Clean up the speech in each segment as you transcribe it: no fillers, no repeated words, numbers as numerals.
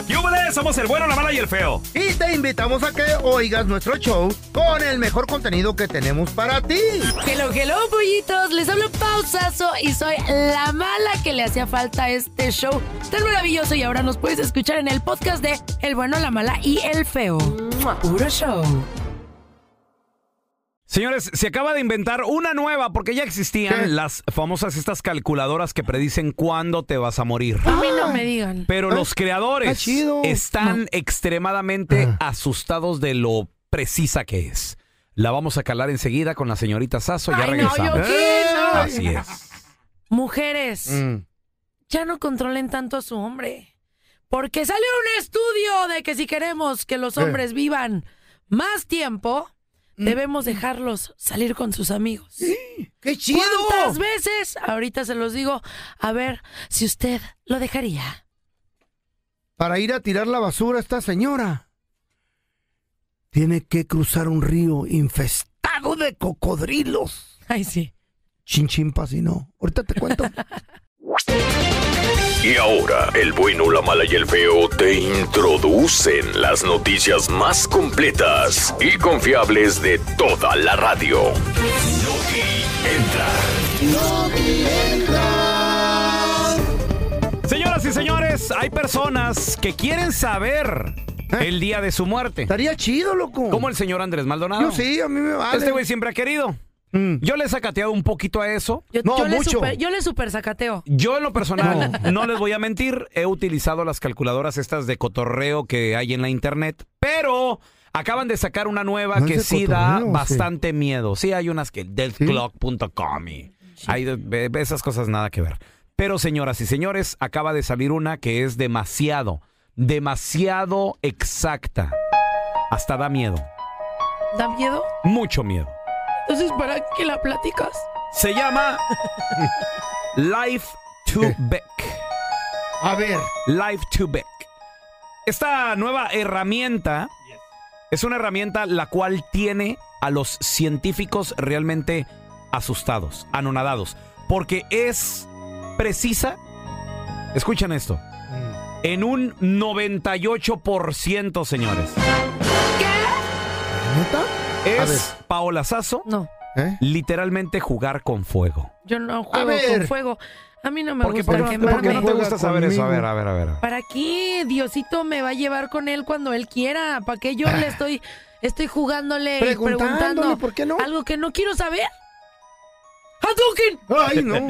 ¡Yúbales! Somos el bueno, la mala y el feo. Y te invitamos a que oigas nuestro show con el mejor contenido que tenemos para ti. Hello, pollitos. Les hablo Pausazo y soy la mala que le hacía falta a este show tan maravilloso. Y ahora nos puedes escuchar en el podcast de El bueno, la mala y el feo. Puro show. Señores, se acaba de inventar una nueva, porque ya existían las famosas estas calculadoras que predicen cuándo te vas a morir. A mí no me digan. Pero los creadores están extremadamente asustados de lo precisa que es. La vamos a calar enseguida con la señorita Sasso. Ya regresamos. No, ¿yo qué? No. Así es. Mujeres, ya no controlen tanto a su hombre. Porque salió un estudio de que si queremos que los hombres vivan más tiempo, debemos dejarlos salir con sus amigos. ¡Qué chido! ¿Cuántas veces? Ahorita se los digo. A ver si usted lo dejaría. Para ir a tirar la basura esta señora tiene que cruzar un río infestado de cocodrilos. Ay, sí. Chinchimpas y no. Ahorita te cuento. Y ahora, el bueno, la mala y el feo te introducen las noticias más completas y confiables de toda la radio. Señoras y señores, hay personas que quieren saber el día de su muerte. Estaría chido, loco. Como el señor Andrés Maldonado. Yo sí, a mí me vale. Este güey siempre ha querido. Yo le he sacateado un poquito a eso. Yo le super sacateo. Yo en lo personal, no les voy a mentir, he utilizado las calculadoras estas de cotorreo que hay en la internet, pero acaban de sacar una nueva que sí da bastante miedo. Sí, hay unas que deathclock.com y hay esas cosas nada que ver. Pero señoras y señores, acaba de salir una que es demasiado exacta. Hasta da miedo. ¿Da miedo? Mucho miedo. Entonces, ¿para qué la platicas? Se llama Life to Beck. A ver. Life to Beck. Esta nueva herramienta es una herramienta la cual tiene a los científicos realmente asustados, anonadados, porque es precisa, escuchen esto, en un 98%, señores. ¿Qué? ¿Neta? Es Paola Sasso. No. Literalmente jugar con fuego. Yo no juego con fuego. A mí no me gusta quemarme. ¿Por qué no te gusta saber eso? A ver. ¿Para qué Diosito me va a llevar con él cuando él quiera? ¿Para qué yo le estoy jugándole y preguntando ¿por qué no? algo que no quiero saber? ¡Hadouken! ¡Ay, no!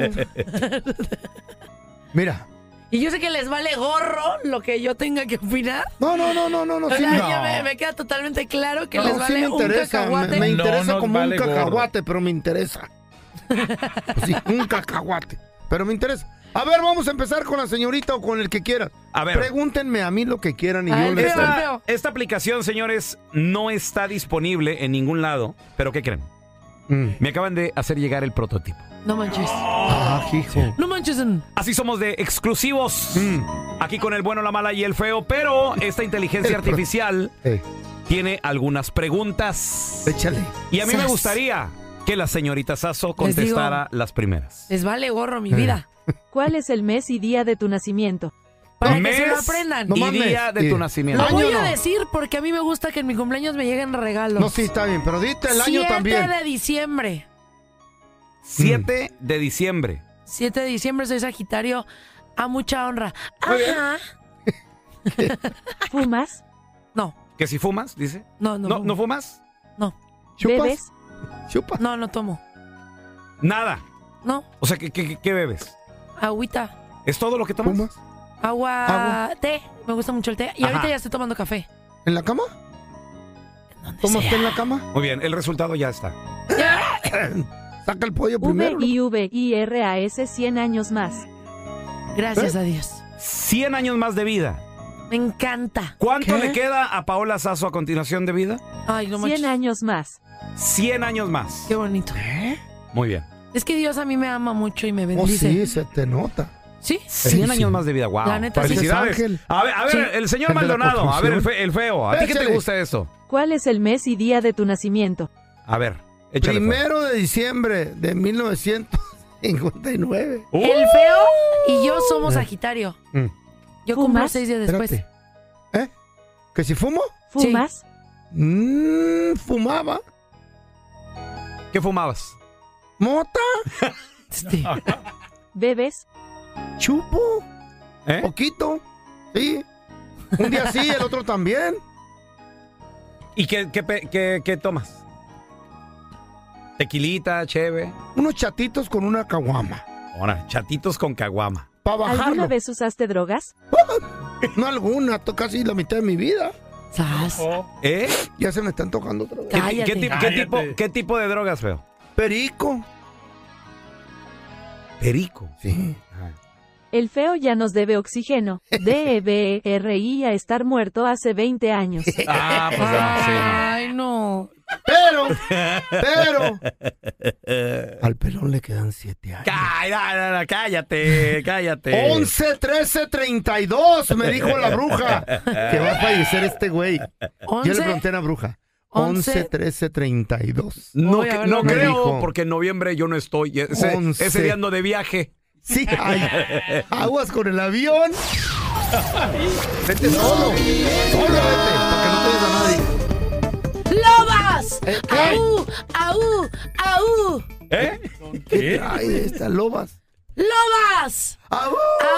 Mira. Y yo sé que les vale gorro lo que yo tenga que opinar. No. Sí, me queda totalmente claro que les vale un cacahuate. Me interesa como un cacahuate, pero me interesa. Pues sí, un cacahuate. Pero me interesa. A ver, vamos a empezar con la señorita o con el que quiera. A ver. Pregúntenme a mí lo que quieran y yo les doy. Esta aplicación, señores, no está disponible en ningún lado. ¿Pero qué creen? Me acaban de hacer llegar el prototipo. No manches. Hijo. No manches. Así somos de exclusivos. Aquí con el bueno, la mala y el feo. Pero esta inteligencia artificial tiene algunas preguntas. Échale. Y a mí me gustaría que la señorita Sasso contestara las primeras. Les vale gorro mi vida. ¿Cuál es el mes y día de tu nacimiento? Para que se lo aprendan. Y día de tu nacimiento. Lo voy a decir porque a mí me gusta que en mi cumpleaños me lleguen regalos. No, sí, está bien, pero dite el año también. 7 de diciembre. 7 de diciembre. 7 de diciembre, soy Sagitario. A mucha honra. Ajá. ¿Fumas? No. ¿Que si fumas, dice? No. ¿No fumas? No. ¿Bebes? ¿Chupas? No tomo. Nada. No. O sea, ¿qué bebes? Agüita. ¿Es todo lo que tomas? ¿Fumas? Agua. Té. Me gusta mucho el té. Y ahorita ya estoy tomando café. ¿En la cama? ¿Cómo está en la cama? Muy bien, el resultado ya está. Saca el pollo primero. VIVIRAS 100 años más. Gracias a Dios. 100 años más de vida. Me encanta. ¿Cuánto le queda a Paola Sasso a continuación de vida? Ay, no manches. 100 años más. 100 años más. Qué bonito. Muy bien. Es que Dios a mí me ama mucho y me Oh, bendice. sí, se te nota. ¿Sí? 100 años más de vida, wow. La neta, felicidades. sí. A ver, Sí. el señor El de la Maldonado, a ver, construcción. el feo. ¿A ti qué te Échale. gusta esto? ¿Cuál es el mes y día de tu nacimiento? A ver, échale. 1 de diciembre de 1959. El feo y yo somos Sagitario. Yo cumplo ¿Fumas? 6 días después. Espérate. ¿Que si fumo? ¿Fumas? Fumaba. ¿Qué fumabas? ¿Mota? ¿Bebes? ¿Chupo? Poquito. Sí. Un día sí, el otro también. ¿Y qué tomas? ¿Tequilita, cheve? Unos chatitos con una caguama. Ahora, chatitos con caguama. Para bajarlo. ¿Alguna vez usaste drogas? No alguna, casi la mitad de mi vida. ¿Sabes? Ya se me están tocando otra vez. ¿Qué tipo de drogas, feo? Perico. Perico. Sí. El feo ya nos debe oxígeno. DEBRI a estar muerto hace 20 años. Pues no, Ay, no. Pero, al pelón le quedan 7 años. Cállate. 11, 13, 32, me dijo la bruja. Que va a fallecer este güey. Yo le pregunté a la bruja. 11, 13, 32. No me creo, dijo. porque en noviembre yo no estoy. Ese día ando de viaje. Sí, aguas con el avión. Vete solo. Solo vete, para que no te diga nadie. ¡Lobas! ¿Qué? ¡Aú! ¿Qué trae estas lobas? ¡Lobas! ¡Aú!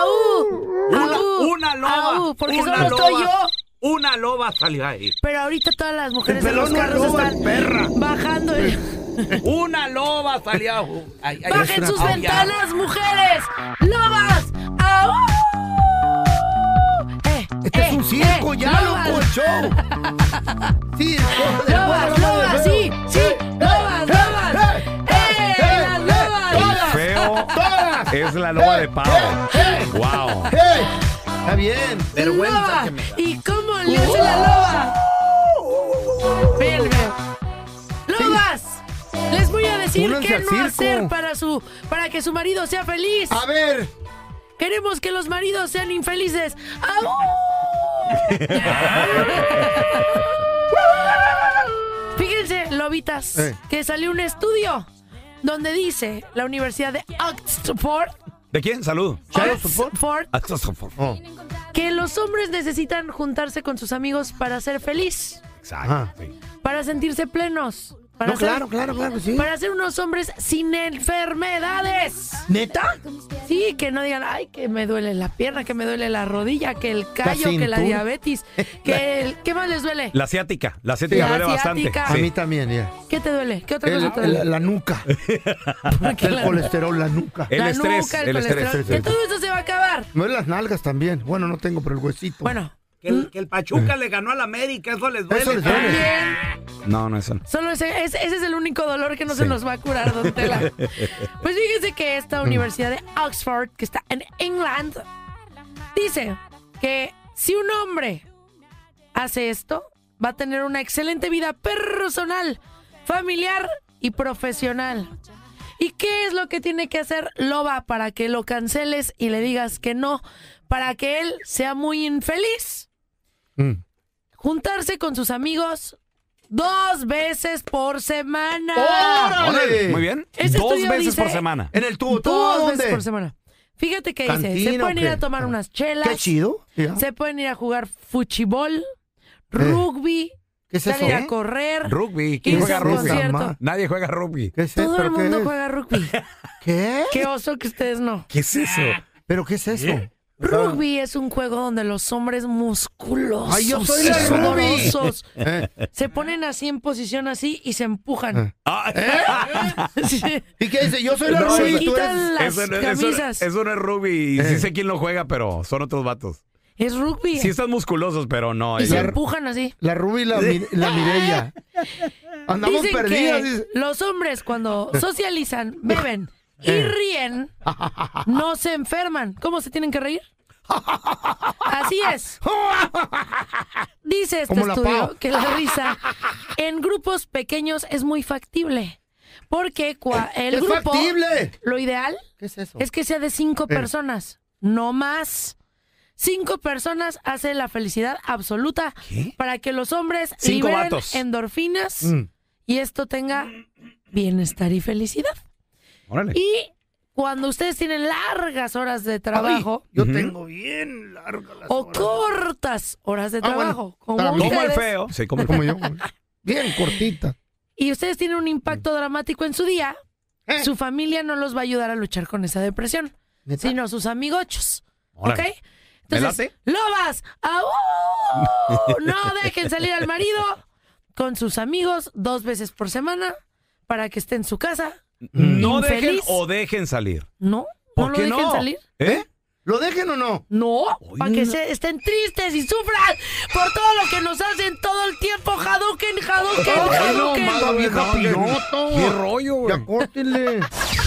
Una loba. ¡Aú! Porque una solo estoy loba. yo. Una loba salió ahí. Pero ahorita todas las mujeres El en los pelón no es carros loba, están es perra. bajando. Una loba salió. ¡Bajen sus ventanas, mujeres! ¡Lobas! ¡Aú! Este es un circo, ya lobas. loco, el show. Circo. ¡Lobas! ¡Sí! ¡Lobas! ¡Las lobas! Feo es la loba de pavo. Wow. Está bien. ¡Loba! ¿Y cómo le hace la loba? Bien. ¡Lobas! Les voy a decir Únanse qué al no circo. hacer para que su marido sea feliz. A ver. Queremos que los maridos sean infelices. ¡Aú! Fíjense, lobitas, que salió un estudio donde dice la Universidad de Oxford. ¿De quién? Salud. Oxford, que los hombres necesitan juntarse con sus amigos para ser feliz, Exacto. para sentirse plenos, para, Claro, sí. para ser unos hombres sin enfermedades. ¿Neta? Sí, que no digan, ay, que me duele la pierna, que me duele la rodilla, que el callo, que la cintura. diabetes, ¿qué más les duele? La asiática La duele bastante. asiática. A mí también, ya. ¿Qué te duele? ¿Qué otra cosa te duele? La nuca. El colesterol, la nuca. El La estrés, nuca, el estrés. colesterol. Que todo eso se va a acabar. Me duelen las nalgas también. Bueno, no tengo, pero el huesito. Bueno, Que el Pachuca le ganó al América, eso les duele. Eso les duele. también. No, eso no. Solo ese es el único dolor que no se nos va a curar, don Tela. Pues fíjense que esta Universidad de Oxford, que está en England, dice que si un hombre hace esto, va a tener una excelente vida personal, familiar y profesional. ¿Y qué es lo que tiene que hacer Loba para que lo canceles y le digas que no, para que él sea muy infeliz? Juntarse con sus amigos 2 veces por semana. ¡Órale! Muy bien. Este 2 estudio veces dice- por semana. En el tubo, 2 veces ¿dónde? por semana. Fíjate que dice, se ¿Cantina pueden o ir qué? a tomar unas chelas. Qué chido. Ya. Se pueden ir a jugar fuchibol, rugby, ¿Qué es eso? salir a correr. Rugby. ¿Quién irse juega a un rugby? concierto. Nadie juega rugby. ¿Qué es eso? Todo el ¿Pero qué mundo es? juega rugby. ¿Qué? Qué oso que ustedes no. ¿Qué es eso? ¿Pero qué es eso? Rugby es un juego donde los hombres musculosos, ¡Ay, yo soy la rugby! sudorosos, se ponen así en posición así y se empujan. Sí. ¿Y qué dice? Yo soy la No, Se Rubí y tú quitan eres... las camisas. Eso no es rugby. Sí sé quién lo juega, pero son otros vatos. Es rugby. Sí están musculosos, pero no. Y se empujan así. La Rubí y la Mireya. Andamos Dicen perdidas. que los hombres cuando socializan, beben y ríen, no se enferman. ¿Cómo se tienen que reír? Así es. Dice este Como la estudio Pau. que la risa en grupos pequeños es muy factible. Porque el ¡Es grupo, factible! lo ideal ¿Qué es eso? es que sea de 5 personas, no más. 5 personas hace la felicidad absoluta. ¿Qué? Para que los hombres 5 liberen vatos. endorfinas y esto tenga bienestar y felicidad. Órale. Y cuando ustedes tienen largas horas de trabajo. Yo tengo bien largas las o horas. cortas horas de trabajo. Bueno, como el feo. Sí, como yo. Bien cortita. Y ustedes tienen un impacto dramático en su día. Su familia no los va a ayudar a luchar con esa depresión, sino sus amigochos. ¿Ok? Entonces, lobas, no dejen salir al marido con sus amigos 2 veces por semana para que esté en su casa. No infeliz. dejen o dejen salir. No, ¿Por qué lo dejen no? salir. ¿Lo dejen o no? No, para que estén tristes y sufran por todo lo que nos hacen todo el tiempo. Hadouken. Mala vieja piloto. ¿Qué rollo, güey? Ya córtenle.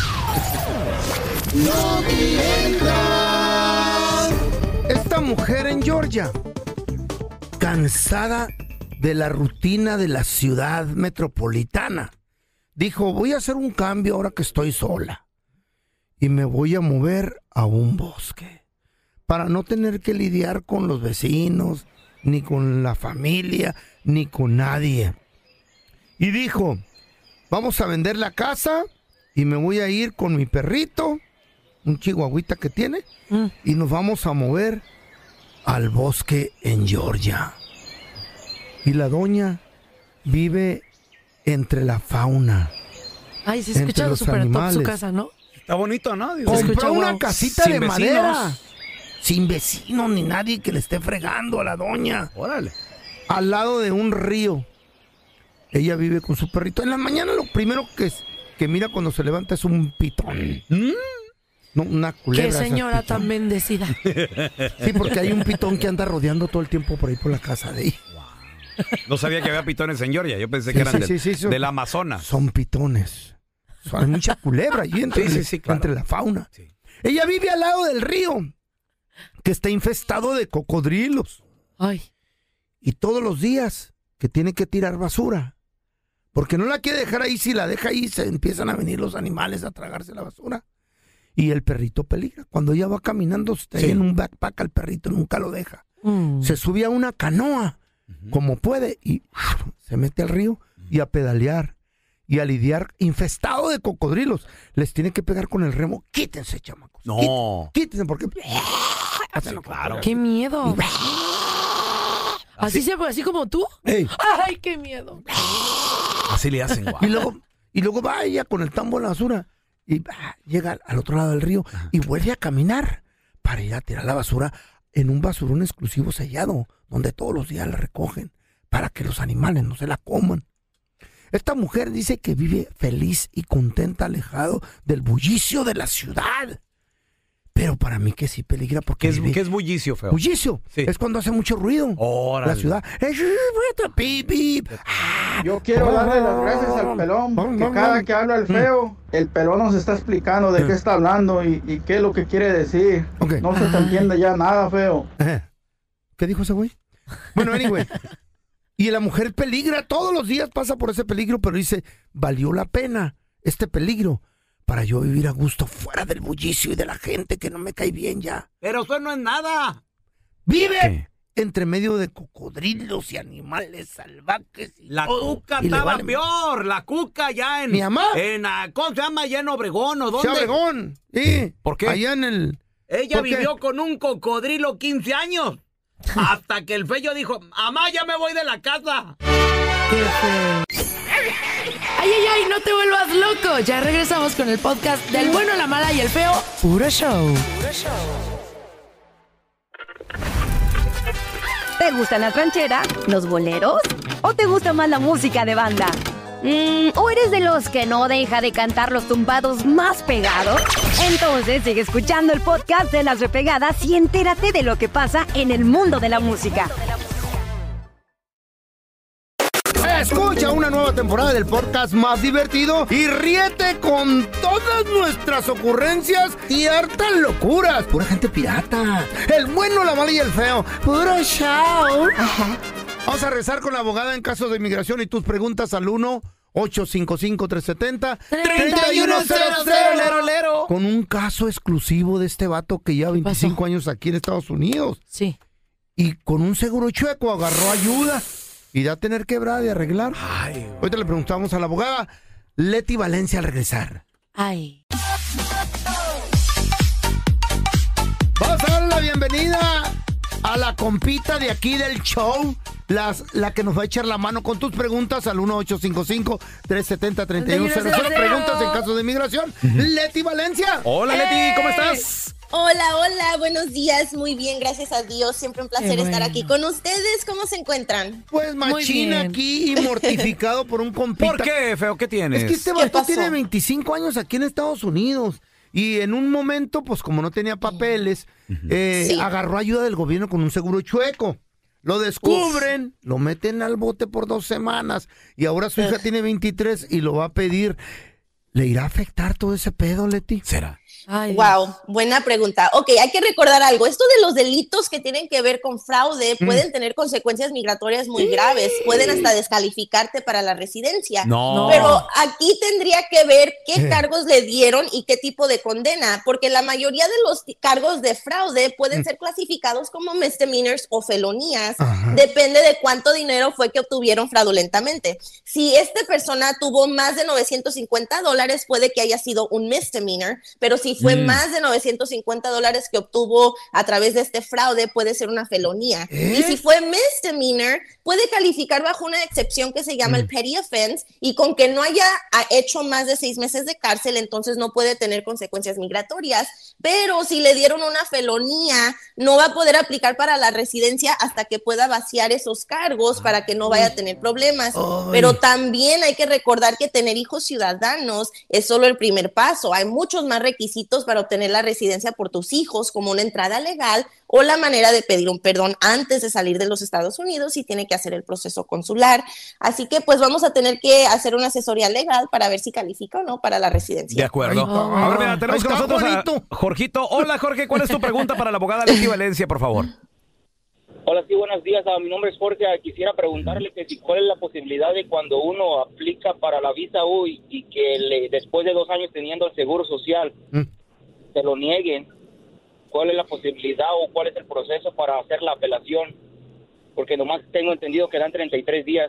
Esta mujer en Georgia, cansada de la rutina de la ciudad metropolitana, dijo, voy a hacer un cambio ahora que estoy sola. Y me voy a mover a un bosque para no tener que lidiar con los vecinos, ni con la familia, ni con nadie. Y dijo, vamos a vender la casa y me voy a ir con mi perrito, un chihuahuita que tiene, y nos vamos a mover al bosque en Georgia. Y la doña vive entre la fauna. Ay, se escucha súper top su casa, ¿no? Está bonito, ¿no? Compró una casita sin de vecinos. madera. Sin vecinos ni nadie que le esté fregando a la doña. Órale. Al lado de un río. Ella vive con su perrito. En la mañana lo primero que mira cuando se levanta es un pitón. No, una culebra. Qué señora tan bendecida. Sí, porque hay un pitón que anda rodeando todo el tiempo por ahí por la casa de ella. No sabía que había pitones en Georgia. Yo pensé que eran del Amazonas. Son pitones. Hay mucha culebra ahí entre, claro. entre la fauna. Sí. Ella vive al lado del río, que está infestado de cocodrilos. Ay. Y todos los días que tiene que tirar basura. Porque no la quiere dejar ahí. Si la deja ahí, se empiezan a venir los animales a tragarse la basura. Y el perrito peligra. Cuando ella va caminando, se trae en un backpack al perrito, nunca lo deja. Se sube a una canoa, como puede, y se mete al río y a pedalear. Y a lidiar infestado de cocodrilos. Les tiene que pegar con el remo. Quítense, chamacos. No. Quítense porque... Claro. ¡Qué miedo! ¿Así como tú? Ey. ¡Ay, qué miedo! Así le hacen, guau. Y luego va ella con el tambo de la basura y llega al otro lado del río y vuelve a caminar para ir a tirar la basura en un basurón exclusivo sellado donde todos los días la recogen para que los animales no se la coman. Esta mujer dice que vive feliz y contenta, alejado del bullicio de la ciudad. Pero para mí que sí peligra porque... ¿Qué es bullicio, feo? Bullicio. Sí. Es cuando hace mucho ruido. Órale. La ciudad. Yo quiero darle las gracias al pelón, porque cada que habla el feo, el pelón nos está explicando de qué está hablando y qué es lo que quiere decir. Ok. No se te entiende ya nada, feo. ¿Qué dijo ese güey? Bueno, anyway. Y la mujer peligra, todos los días pasa por ese peligro, pero dice, valió la pena este peligro para yo vivir a gusto fuera del bullicio y de la gente que no me cae bien ya. Pero eso no es nada. Vive entre medio de cocodrilos y animales salvajes. Y la todo. cuca Y le estaba vale- peor. La cuca ya en... ¿Mi mamá? ¿Cómo se llama? ¿Ya en Obregón o dónde? Sí, Obregón. Sí. ¿Por qué? Allá en el... Ella ¿Por qué? vivió con un cocodrilo 15 años. Hasta que el feo dijo, mamá, ya me voy de la casa. ¡Qué feo! ¡Ay, ay, ay! ¡No te vuelvas loco! Ya regresamos con el podcast del bueno, la mala y el feo. Puro show. ¿Te gustan las rancheras, los boleros? ¿O te gusta más la música de banda? ¿O eres de los que no deja de cantar los tumbados más pegados? Entonces sigue escuchando el podcast de Las Repegadas y entérate de lo que pasa en el mundo de la música. Escucha una nueva temporada del podcast más divertido y ríete con todas nuestras ocurrencias y hartas locuras. Pura gente pirata. El bueno, la mala y el feo. Puro show. Vamos a rezar con la abogada en casos de inmigración y tus preguntas al 1-855-370-3100. Con un caso exclusivo de este vato que lleva 25 años aquí en Estados Unidos. Sí. Y con un seguro chueco agarró ayuda. Y da a tener quebrada de arreglar. Ahorita le preguntamos a la abogada Leti Valencia al regresar. Ay. Vamos a darle la bienvenida a la compita de aquí del show, la que nos va a echar la mano con tus preguntas al 1-855-370-3100. Preguntas en caso de migración. Leti Valencia. Hola, Leti, ¿cómo estás? Hola, buenos días, muy bien, gracias a Dios, siempre un placer estar aquí con ustedes. ¿Cómo se encuentran? Pues machín aquí y mortificado por un compita. ¿Por qué, feo? ¿Qué tienes? Es que este vato tiene 25 años aquí en Estados Unidos y en un momento, pues como no tenía papeles, agarró ayuda del gobierno con un seguro chueco. Lo descubren, lo meten al bote por 2 semanas y ahora su hija tiene 23 y lo va a pedir. ¿Le irá a afectar todo ese pedo, Leti? ¿Será? Ay, wow, buena pregunta. Ok, hay que recordar algo. Esto de los delitos que tienen que ver con fraude pueden tener consecuencias migratorias muy graves. Pueden hasta descalificarte para la residencia. No. Pero aquí tendría que ver qué cargos le dieron y qué tipo de condena, porque la mayoría de los cargos de fraude pueden ser clasificados como misdemeanors o felonías. Depende de cuánto dinero fue que obtuvieron fraudulentamente. Si esta persona tuvo más de $950, puede que haya sido un misdemeanor, pero si fue más de $950 que obtuvo a través de este fraude, puede ser una felonía. Y si fue misdemeanor, puede calificar bajo una excepción que se llama el petty offense, y con que no haya hecho más de 6 meses de cárcel, entonces no puede tener consecuencias migratorias. Pero si le dieron una felonía, no va a poder aplicar para la residencia hasta que pueda vaciar esos cargos para que no vaya a tener problemas. Pero también hay que recordar que tener hijos ciudadanos es solo el primer paso. Hay muchos más requisitos para obtener la residencia por tus hijos, como una entrada legal o la manera de pedir un perdón antes de salir de los Estados Unidos, y tiene que hacer el proceso consular. Así que pues vamos a tener que hacer una asesoría legal para ver si califica o no para la residencia. De acuerdo. Ahora mira, tenemos con nosotros a Jorgito. Hola, Jorge, ¿cuál es tu pregunta para la abogada Leti Valencia, por favor? Hola, sí, buenos días. Mi nombre es Jorge. Quisiera preguntarle que cuál es la posibilidad de cuando uno aplica para la visa U y que después de 2 años teniendo el seguro social se lo nieguen. ¿Cuál es la posibilidad o cuál es el proceso para hacer la apelación? Porque nomás tengo entendido que dan 33 días.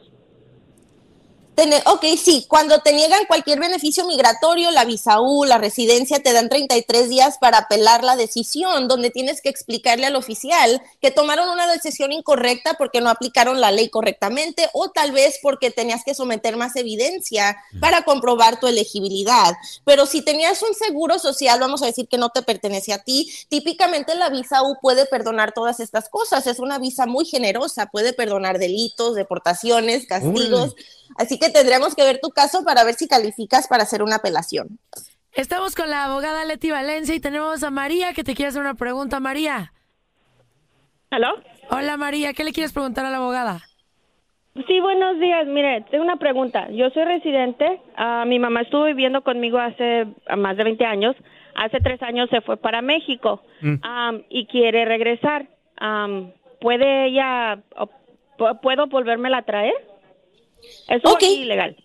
Ok, sí, cuando te niegan cualquier beneficio migratorio, la visa U, la residencia, te dan 33 días para apelar la decisión, donde tienes que explicarle al oficial que tomaron una decisión incorrecta porque no aplicaron la ley correctamente, o tal vez porque tenías que someter más evidencia para comprobar tu elegibilidad. Pero si tenías un seguro social, vamos a decir que no te pertenece a ti, típicamente la visa U puede perdonar todas estas cosas. Es una visa muy generosa, puede perdonar delitos, deportaciones, castigos. Así que tendríamos que ver tu caso para ver si calificas para hacer una apelación. Estamos con la abogada Leti Valencia y tenemos a María que te quiere hacer una pregunta. María. ¿Aló? Hola, María. ¿Qué le quieres preguntar a la abogada? Sí, buenos días. Mire, tengo una pregunta. Yo soy residente. Mi mamá estuvo viviendo conmigo hace más de 20 años. Hace 3 años se fue para México y quiere regresar. ¿Puede ella, puedo volvérmela a traer? Eso es ilegal.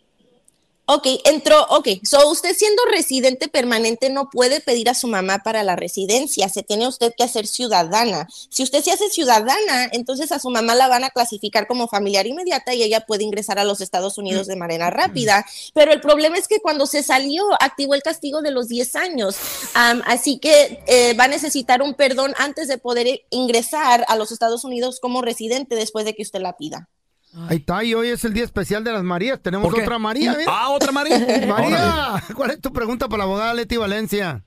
So usted siendo residente permanente no puede pedir a su mamá para la residencia, se tiene usted que hacer ciudadana. Si usted se hace ciudadana, entonces a su mamá la van a clasificar como familiar inmediata y ella puede ingresar a los Estados Unidos de manera rápida. Pero el problema es que cuando se salió, activó el castigo de los 10 años. Así que va a necesitar un perdón antes de poder ingresar a los Estados Unidos como residente después de que usted la pida. Ahí está, y hoy es el día especial de las Marías. Tenemos otra María, mira. ¿Otra María? María, ¿cuál es tu pregunta para la abogada Leti Valencia?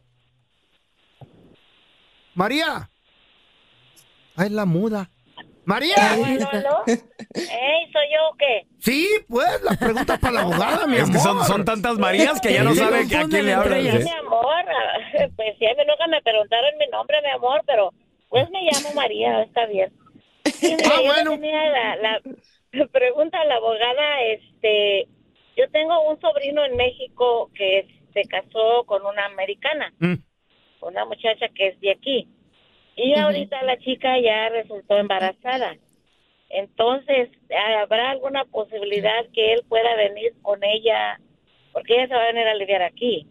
María. Es la muda. ¡María! ¿No? ¿Soy yo o qué? Sí, pues, las preguntas para la abogada, mi amor. Es que son tantas Marías que ya no sabe a quién le hablan. Sí, mi amor, pues sí, nunca me preguntaron mi nombre, mi amor, pero pues me llamo María, está bien. Sí, mira, yo tenía la pregunta a la abogada. Yo tengo un sobrino en México que se casó con una americana, una muchacha que es de aquí, y ahorita la chica ya resultó embarazada. Entonces, ¿habrá alguna posibilidad que él pueda venir con ella? Porque ella se va a venir a lidiar aquí.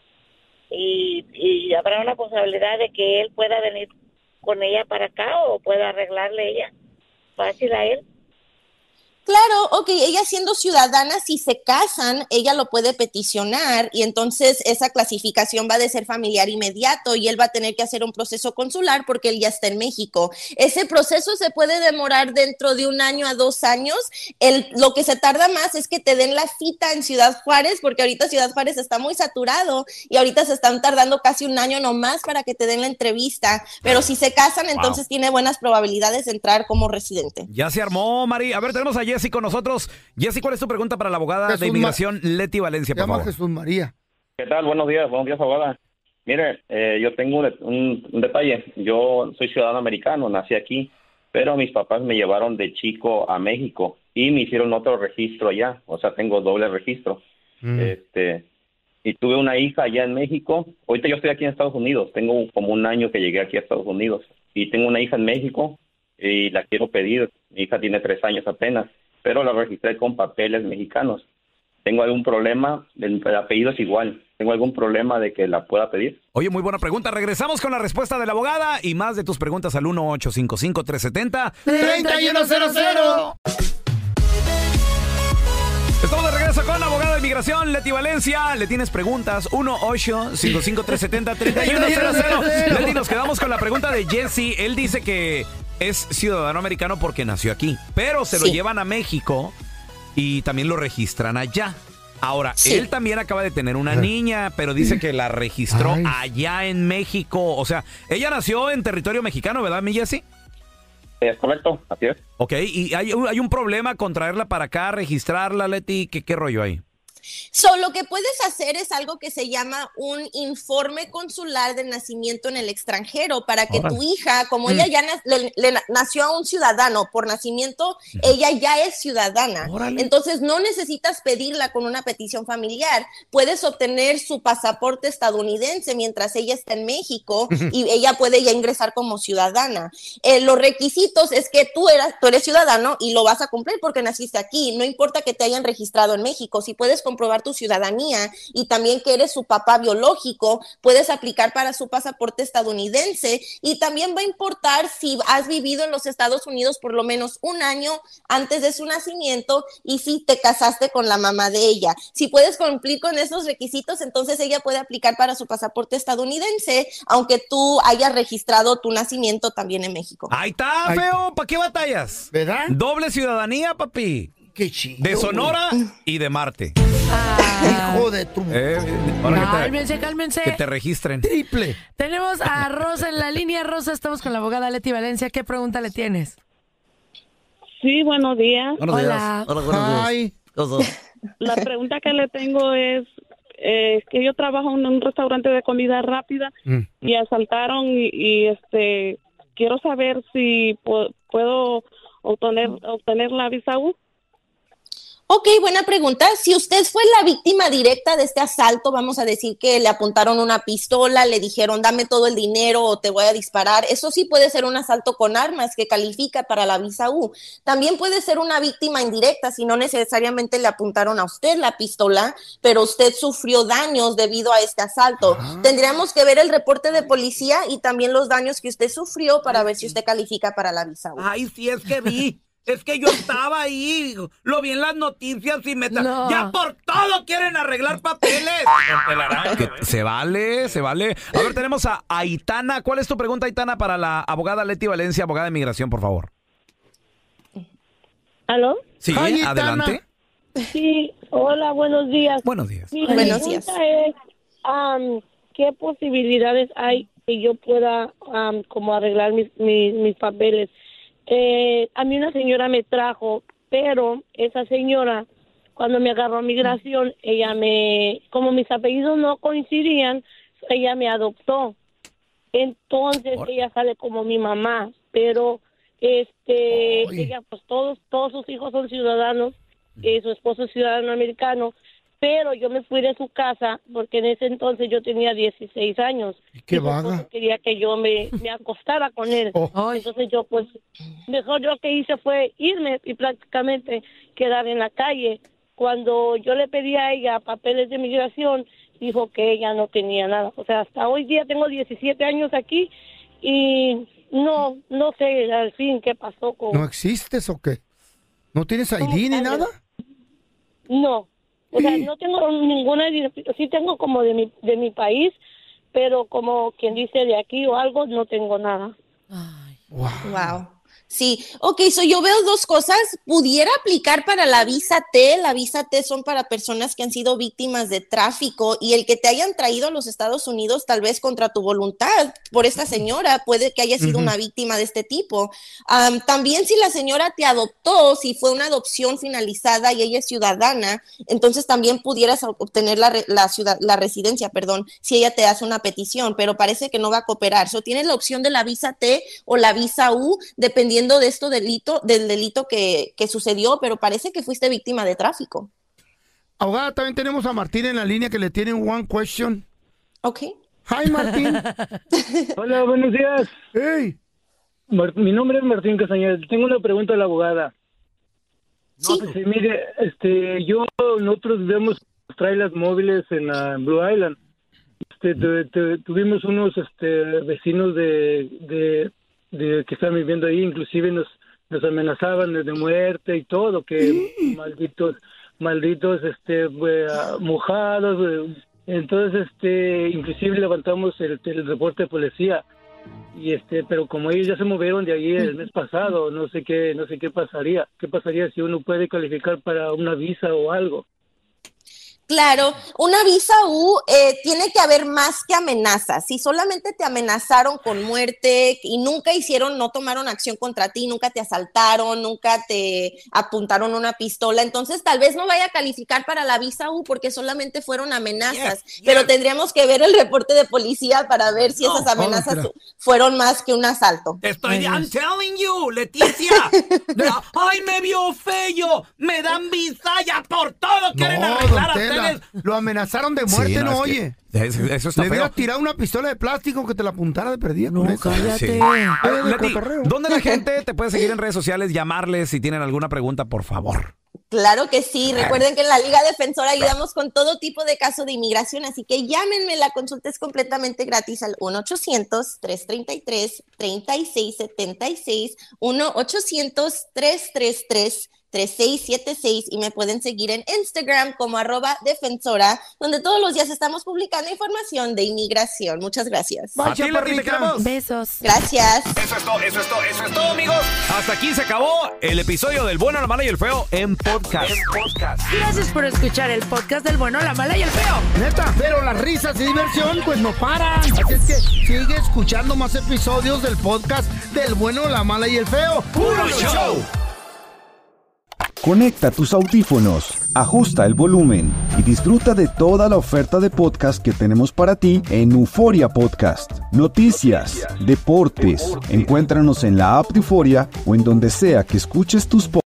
Y habrá una posibilidad de que él pueda venir con ella para acá, o pueda arreglarle ella fácil a él. Claro, ok, ella siendo ciudadana, si se casan, ella lo puede peticionar y entonces esa clasificación va de ser familiar inmediato y él va a tener que hacer un proceso consular porque él ya está en México. Ese proceso se puede demorar dentro de 1 año a 2 años. Lo que se tarda más es que te den la cita en Ciudad Juárez, porque ahorita Ciudad Juárez está muy saturado y ahorita se están tardando casi 1 año nomás para que te den la entrevista. Pero si se casan, entonces tiene buenas probabilidades de entrar como residente. Ya se armó, Mari. A ver, tenemos a Jessy con nosotros. Jessy, ¿cuál es tu pregunta para la abogada de inmigración Leti Valencia, por favor? Jesús María. ¿Qué tal? Buenos días, abogada. Mire, yo tengo un detalle. Yo soy ciudadano americano, nací aquí, pero mis papás me llevaron de chico a México y me hicieron otro registro allá. O sea, tengo doble registro. Y tuve una hija allá en México. Ahorita yo estoy aquí en Estados Unidos. Tengo como 1 año que llegué aquí a Estados Unidos. Y tengo una hija en México y la quiero pedir. Mi hija tiene 3 años apenas, pero la registré con papeles mexicanos. ¿Tengo algún problema? El apellido es igual. ¿Tengo algún problema de que la pueda pedir? Oye, muy buena pregunta. Regresamos con la respuesta de la abogada y más de tus preguntas al 1-855-370-3100. Estamos de regreso con la abogada de inmigración, Leti Valencia. ¿Le tienes preguntas? 1-855-370-3100. Leti, nos quedamos con la pregunta de Jesse. Él dice que es ciudadano americano porque nació aquí, pero se lo llevan a México y también lo registran allá. Ahora, él también acaba de tener una niña, pero dice que la registró allá en México. O sea, ella nació en territorio mexicano, ¿verdad, mi Jessy? Es correcto, así es. Ok, ¿y hay un problema con traerla para acá, registrarla, Leti? ¿Qué rollo hay? Lo que puedes hacer es algo que se llama un informe consular de nacimiento en el extranjero para que tu hija, como ella ya le nació a un ciudadano por nacimiento, ella ya es ciudadana. Entonces no necesitas pedirla con una petición familiar. Puedes obtener su pasaporte estadounidense mientras ella está en México y ella puede ya ingresar como ciudadana. Los requisitos es que tú eres ciudadano y lo vas a cumplir porque naciste aquí. No importa que te hayan registrado en México. Si puedes comprobar tu ciudadanía y también que eres su papá biológico, puedes aplicar para su pasaporte estadounidense y también va a importar si has vivido en los Estados Unidos por lo menos 1 año antes de su nacimiento y si te casaste con la mamá de ella. Si puedes cumplir con esos requisitos, entonces ella puede aplicar para su pasaporte estadounidense, aunque tú hayas registrado tu nacimiento también en México. Ahí está, feo, ¿para qué batallas? ¿Verdad? Doble ciudadanía, papi. Qué chido. De Sonora y de Marte. Hijo de tu... Cálmense. Que te registren. Triple. Tenemos a Rosa en la línea. Rosa, estamos con la abogada Leti Valencia. ¿Qué pregunta le tienes? Sí, buenos días. Hola. Ay. La pregunta que le tengo es que yo trabajo en un restaurante de comida rápida y asaltaron y quiero saber si puedo obtener la visa U. Ok, buena pregunta. Si usted fue la víctima directa de este asalto, vamos a decir que le apuntaron una pistola, le dijeron dame todo el dinero o te voy a disparar, eso sí puede ser un asalto con armas que califica para la visa U. También puede ser una víctima indirecta si no necesariamente le apuntaron a usted la pistola, pero usted sufrió daños debido a este asalto. Tendríamos que ver el reporte de policía y también los daños que usted sufrió para ver si usted califica para la visa U. Ay, sí, es que vi. Es que yo estaba ahí, lo vi en las noticias y ya por todo quieren arreglar papeles. Se vale. A ver, tenemos a Aitana. ¿Cuál es tu pregunta, Aitana, para la abogada Leti Valencia, abogada de inmigración, por favor? ¿Aló? Sí, adelante. Sí, hola, buenos días. Buenos días. Mi pregunta es, ¿qué posibilidades hay que yo pueda como arreglar mis papeles? A mí una señora me trajo, pero esa señora, cuando me agarró a migración, como mis apellidos no coincidían, ella me adoptó. Entonces ella sale como mi mamá, pero ella, pues todos sus hijos son ciudadanos, su esposo es ciudadano americano, pero yo me fui de su casa porque en ese entonces yo tenía 16 años. ¿Qué vaga? Quería que yo me acostara con él. Entonces yo, pues, mejor yo que hice fue irme y prácticamente quedar en la calle. Cuando yo le pedí a ella papeles de migración, dijo que ella no tenía nada. O sea, hasta hoy día tengo 17 años aquí y no sé al fin qué pasó con... ¿No existes o qué? ¿No tienes ID ni nada? No. O sea, no tengo ninguna, sí tengo como de mi país, pero como quien dice de aquí o algo, no tengo nada. Ay. Wow. Sí, ok, yo veo dos cosas. Pudiera aplicar para la visa T. La visa T son para personas que han sido víctimas de tráfico y el que te hayan traído a los Estados Unidos tal vez contra tu voluntad por esta señora, puede que haya sido una víctima de este tipo. También si la señora te adoptó, si fue una adopción finalizada y ella es ciudadana, entonces también pudieras obtener la residencia, si ella te hace una petición, pero parece que no va a cooperar. Tienes la opción de la visa T o la visa U, dependiendo de del delito que sucedió, pero parece que fuiste víctima de tráfico. Abogada, también tenemos a Martín en la línea que le tienen one question. Ok. Hi, Martín. Hola, buenos días. Hey. Mi nombre es Martín Castañeda. Tengo una pregunta a la abogada. Sí. Mire, nosotros vemos trailers móviles en Blue Island. Tuvimos unos vecinos de que están viviendo ahí, inclusive nos amenazaban de muerte y todo, que malditos mojados. Entonces inclusive levantamos el reporte de policía y pero como ellos ya se movieron de ahí el mes pasado, no sé qué pasaría si uno puede calificar para una visa o algo. Claro, una visa U tiene que haber más que amenazas. Si solamente te amenazaron con muerte y nunca no tomaron acción contra ti, nunca te asaltaron, nunca te apuntaron una pistola, entonces tal vez no vaya a calificar para la visa U porque solamente fueron amenazas. Pero tendríamos que ver el reporte de policía para ver si esas amenazas fueron más que un asalto. I'm telling you, Leticia. Ay, me vio feo. Me dan visa ya por todo. Quieren arreglar a ustedes. Lo amenazaron de muerte, oye. Eso está Le feo. hubiera tirado una pistola de plástico que te la apuntara de perdida. No, cállate. Sí. Leti, ¿dónde la gente te puede seguir en redes sociales? Llamarles si tienen alguna pregunta, por favor. Claro que sí. Recuerden que en la Liga Defensora ayudamos con todo tipo de caso de inmigración, así que llámenme. La consulta es completamente gratis al 1-800-333-3676, 1-800-333-3676 y me pueden seguir en Instagram como @defensora, donde todos los días estamos publicando información de inmigración. Muchas gracias. Besos. Gracias. Eso es todo, amigos. Hasta aquí se acabó el episodio del Bueno, la Mala y el Feo en podcast. Gracias por escuchar el podcast del Bueno, la Mala y el Feo. Neta, pero las risas y diversión pues no paran. Así es que sigue escuchando más episodios del podcast del Bueno, la Mala y el Feo. ¡Puro show! Conecta tus audífonos, ajusta el volumen y disfruta de toda la oferta de podcast que tenemos para ti en Euforia Podcast. Noticias, deportes, encuéntranos en la app de Euforia o en donde sea que escuches tus podcasts.